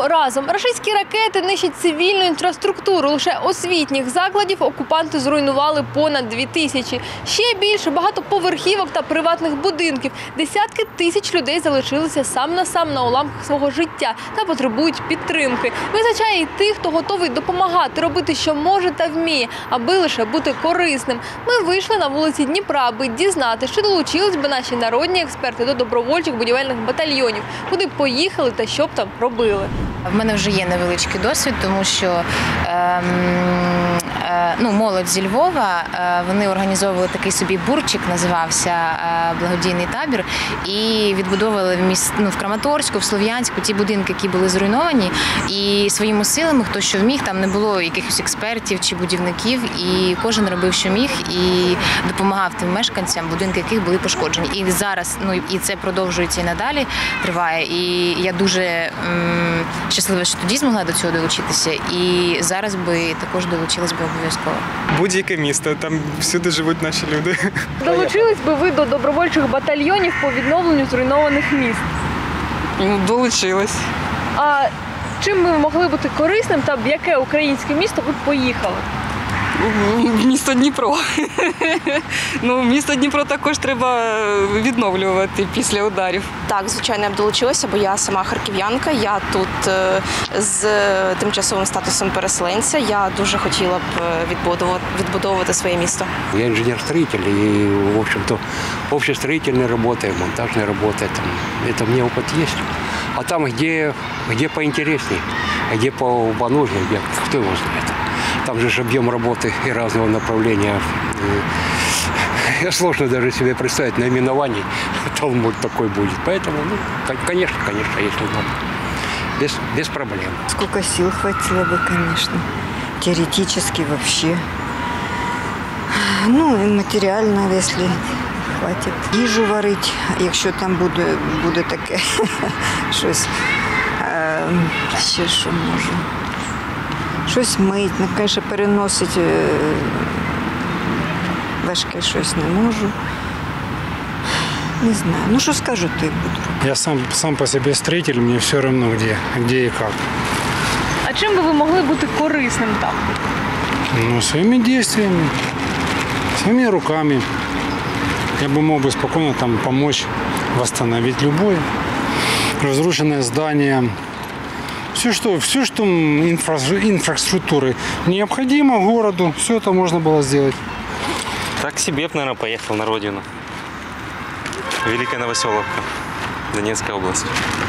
разом. Рашистські ракети нищать цивільну інфраструктуру. Лише освітніх закладів окупанти зруйнували понад 2000. Ще більше багатоповерхівок та приватних будинків. Десятки тисяч людей залишилися сам на сам на уламках свого життя та потребують підтримки. Визначає і тих, хто готовий допомагати, робити, що може та вміє, аби лише бути корисним. Ми вийшли на вулиці Дніпра, аби дізнатися, чи долучились би наші народні експерти до добровольчих будівельних батальйонів, куди поїхали та що б там робили. В мене вже є невеличкий досвід, тому що молодь зі Львова, вони організовували такий собі бурчик, називався благодійний табір, і відбудовували в Краматорську, в Слов'янську ті будинки, які були зруйновані, і своїми силами, хто що вміг, там не було якихось експертів чи будівників, і кожен робив, що міг, і допомагав тим мешканцям, будинки яких були пошкоджені. І зараз, і це продовжується і надалі, триває, і я дуже щаслива, що тоді змогла до цього долучитися, і зараз би також долучилась би обов'язково. Будь-яке місто, там всюди живуть наші люди. Долучились би ви до добровольчих батальйонів по відновленню зруйнованих міст? Долучилась. А чим ви могли бути корисним та в яке українське місто ви б поїхали? Місто Дніпро. Місто Дніпро також треба відновлювати після ударів. Так, звичайно, я б долучилася, бо я сама харків'янка, я тут з тимчасовим статусом переселенця. Я дуже хотіла б відбудовувати своє місто. Я инженер-строитель, и, в общем-то, общестроительные работы, монтажные работы, это у меня опыт есть. А там, где поинтереснее, где побанужнее, кто его знает. Там же объем работы и разного направления. Сложно даже себе представить наименований, Талмуд такой будет. Поэтому, конечно, если надо. Без проблем. Сколько сил хватило бы, конечно. Теоретически вообще. И материально, если хватит. Їжу варить, якщо там буде таке щось. Ще що можу. Щось мить, звісно, переносить важке щось не можу. Не знаю. Що скажу, то й буду. Я сам по себе строитель, мне все равно где и как. А чим би ви могли бути корисним там? Своими действиями, своими руками. Я бы мог бы спокойно там помочь восстановить любое разрушенное здание. Все, что инфраструктуры необходимо городу, все это можно было сделать. Так себе б, наверное, поехал на родину. Великая Новоселовка, Донецкая область.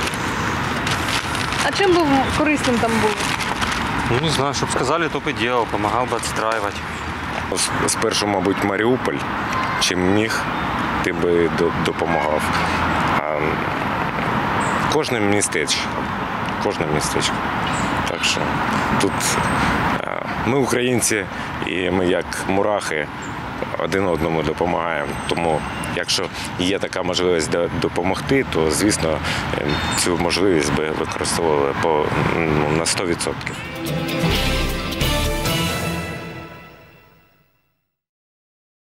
А чим би корисним там були? Не знаю, чтобы сказали, только делал, помогал бы отстраивать. Спершу, мабуть, Маріуполь, чим міг, ти би допомагав. Кожне містечко. Так що тут ми українці і ми як мурахи один одному допомагаємо. Тому якщо є така можливість допомогти, то, звісно, цю можливість би використовували на 100%.